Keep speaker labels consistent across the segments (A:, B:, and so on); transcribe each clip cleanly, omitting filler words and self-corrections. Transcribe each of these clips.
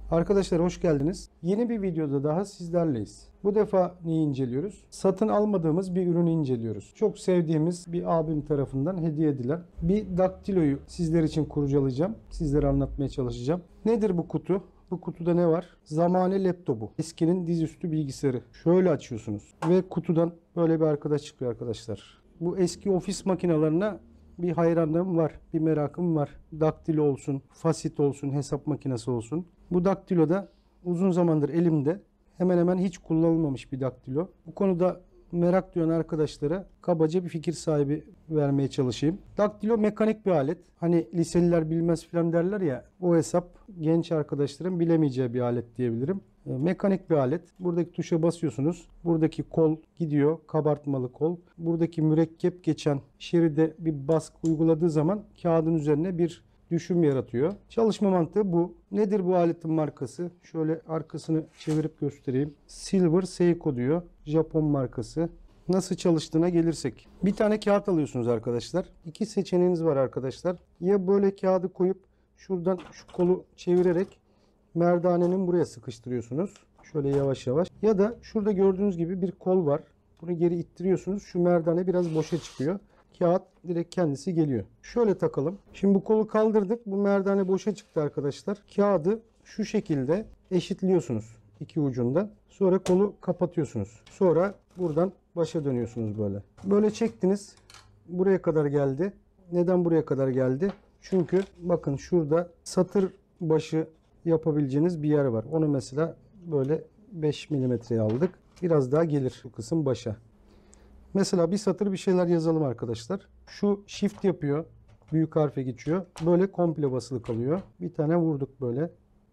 A: Arkadaşlar hoş geldiniz. Yeni bir videoda daha sizlerleyiz. Bu defa neyi inceliyoruz? Satın almadığımız bir ürünü inceliyoruz. Çok sevdiğimiz bir abim tarafından hediye edilen bir daktiloyu sizler için kurcalayacağım. Sizlere anlatmaya çalışacağım. Nedir bu kutu? Bu kutuda ne var? Zamane laptopu. Eskinin dizüstü bilgisayarı. Şöyle açıyorsunuz. Ve kutudan böyle bir arkadaş çıkıyor arkadaşlar. Bu eski ofis makinelerine bir hayranlığım var, bir merakım var. Daktilo olsun, fasit olsun, hesap makinesi olsun. Bu daktilo da uzun zamandır elimde. Hemen hemen hiç kullanılmamış bir daktilo. Bu konuda merak duyan arkadaşlara kabaca bir fikir sahibi vermeye çalışayım. Daktilo mekanik bir alet. Hani liseliler bilmez falan derler ya, o hesap genç arkadaşların bilemeyeceği bir alet diyebilirim. Mekanik bir alet. Buradaki tuşa basıyorsunuz. Buradaki kol gidiyor. Kabartmalı kol. Buradaki mürekkep geçen şeride bir baskı uyguladığı zaman kağıdın üzerine bir düşüm yaratıyor. Çalışma mantığı bu. Nedir bu aletin markası? Şöyle arkasını çevirip göstereyim. Silver Seiko diyor. Japon markası. Nasıl çalıştığına gelirsek. Bir tane kağıt alıyorsunuz arkadaşlar. İki seçeneğiniz var arkadaşlar. Ya böyle kağıdı koyup şuradan şu kolu çevirerek merdanenin buraya sıkıştırıyorsunuz. Şöyle yavaş yavaş. Ya da şurada gördüğünüz gibi bir kol var. Bunu geri ittiriyorsunuz. Şu merdane biraz boşa çıkıyor. Kağıt direkt kendisi geliyor. Şöyle takalım. Şimdi bu kolu kaldırdık. Bu merdane boşa çıktı arkadaşlar. Kağıdı şu şekilde eşitliyorsunuz iki ucundan. Sonra kolu kapatıyorsunuz. Sonra buradan başa dönüyorsunuz böyle. Böyle çektiniz. Buraya kadar geldi. Neden buraya kadar geldi? Çünkü bakın şurada satır başı yapabileceğiniz bir yer var. Onu mesela böyle 5 milimetreye aldık. Biraz daha gelir bu kısım başa. Mesela bir satır bir şeyler yazalım arkadaşlar. Şu shift yapıyor. Büyük harfe geçiyor. Böyle komple basılı kalıyor. Bir tane vurduk böyle.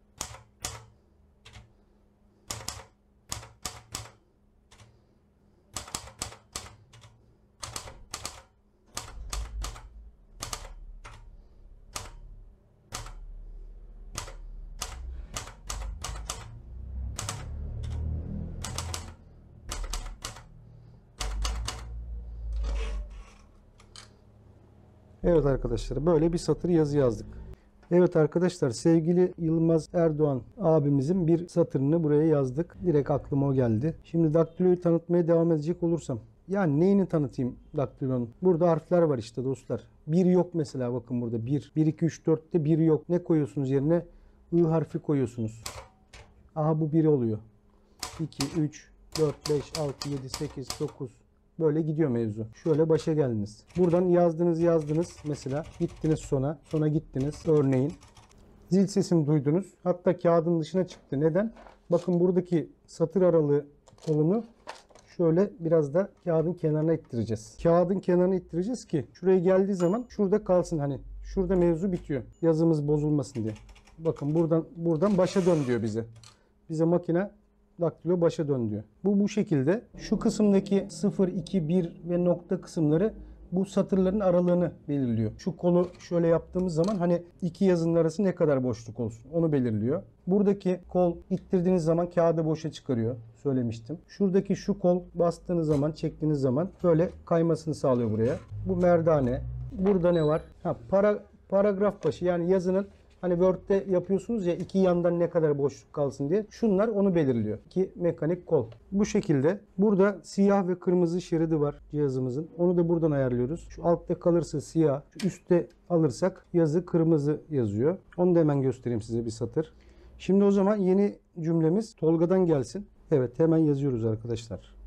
A: Evet arkadaşlar, böyle bir satır yazı yazdık. Evet arkadaşlar, sevgili Yılmaz Erdoğan abimizin bir satırını buraya yazdık. Direkt aklıma o geldi. Şimdi daktiloyu tanıtmaya devam edecek olursam. Yani neyini tanıtayım daktilonun? Burada harfler var işte dostlar. Bir yok mesela, bakın burada. 1, 1, 2, 3, 4'te 1 yok. Ne koyuyorsunuz yerine? I harfi koyuyorsunuz. Aha, bu 1 oluyor. 2, 3, 4, 5, 6, 7, 8, 9... Böyle gidiyor mevzu. Şöyle başa geldiniz. Buradan yazdınız. Mesela gittiniz sona gittiniz. Örneğin zil sesini duydunuz. Hatta kağıdın dışına çıktı. Neden? Bakın buradaki satır aralığı kolunu şöyle biraz da kağıdın kenarına ittireceğiz. Kağıdın kenarına ittireceğiz ki şuraya geldiği zaman şurada kalsın. Hani şurada mevzu bitiyor. Yazımız bozulmasın diye. Bakın buradan başa dön diyor bize. Bize makine daktilo başa dön diyor. Bu şekilde. Şu kısımdaki 0, 2, 1 ve nokta kısımları bu satırların aralığını belirliyor. Şu kolu şöyle yaptığımız zaman hani iki yazının arası ne kadar boşluk olsun onu belirliyor. Buradaki kol ittirdiğiniz zaman kağıdı boşa çıkarıyor. Söylemiştim. Şuradaki şu kol bastığınız zaman, çektiğiniz zaman böyle kaymasını sağlıyor buraya. Bu merdane. Burada ne var? Paragraf başı, yani yazının hani Word'de yapıyorsunuz ya, iki yandan ne kadar boşluk kalsın diye. Şunlar onu belirliyor. İki mekanik kol. Bu şekilde. Burada siyah ve kırmızı şeridi var cihazımızın. Onu da buradan ayarlıyoruz. Şu altta kalırsa siyah, şu üstte alırsak yazı kırmızı yazıyor. Onu da hemen göstereyim size bir satır. Şimdi o zaman yeni cümlemiz Tolga'dan gelsin. Evet, hemen yazıyoruz arkadaşlar.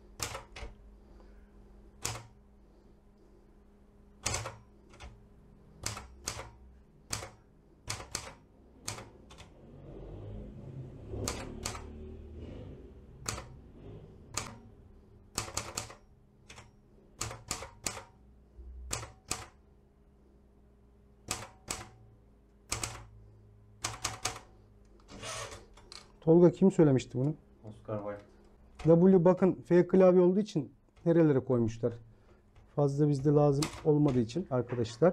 A: Tolga kim söylemişti bunu?
B: Oscar Wilde.
A: W, bakın F klavye olduğu için nerelere koymuşlar. Fazla bizde lazım olmadığı için arkadaşlar.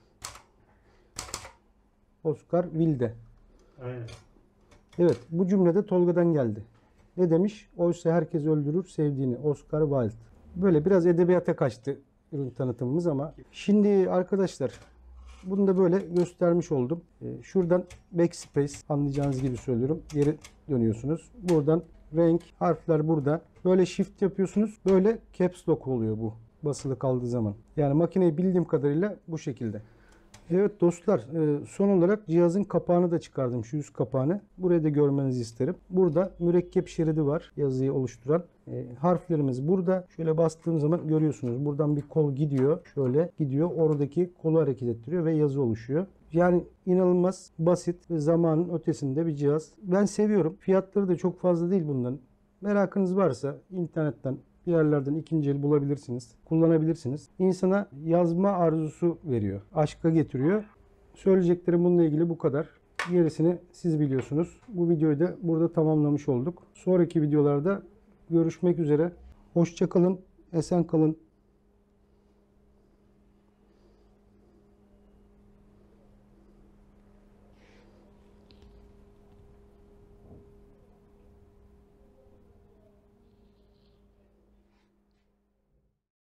A: Oscar Wilde.
B: Aynen.
A: Evet, bu cümlede Tolga'dan geldi. Ne demiş? Oysa herkes öldürür sevdiğini. Oscar Wilde. Böyle biraz edebiyata kaçtı ürün tanıtımımız ama. Şimdi arkadaşlar, Bunu da böyle göstermiş oldum. Şuradan backspace, anlayacağınız gibi söylüyorum. Geri dönüyorsunuz. Buradan renk, harfler burada. Böyle shift yapıyorsunuz. Böyle caps lock oluyor bu basılı kaldığı zaman. Yani makineyi bildiğim kadarıyla bu şekilde. Evet dostlar, son olarak cihazın kapağını da çıkardım, şu üst kapağını. Burayı da görmenizi isterim. Burada mürekkep şeridi var, yazıyı oluşturan. Harflerimiz burada. Şöyle bastığım zaman görüyorsunuz. Buradan bir kol gidiyor. Şöyle gidiyor. Oradaki kolu hareket ettiriyor ve yazı oluşuyor. Yani inanılmaz basit ve zamanın ötesinde bir cihaz. Ben seviyorum. Fiyatları da çok fazla değil bunların. Merakınız varsa internetten bir yerlerden ikinci el bulabilirsiniz. Kullanabilirsiniz. İnsana yazma arzusu veriyor. Aşka getiriyor. Söyleyeceklerim bununla ilgili bu kadar. Gerisini siz biliyorsunuz. Bu videoyu da burada tamamlamış olduk. Sonraki videolarda görüşmek üzere. Hoşça kalın. Esen kalın.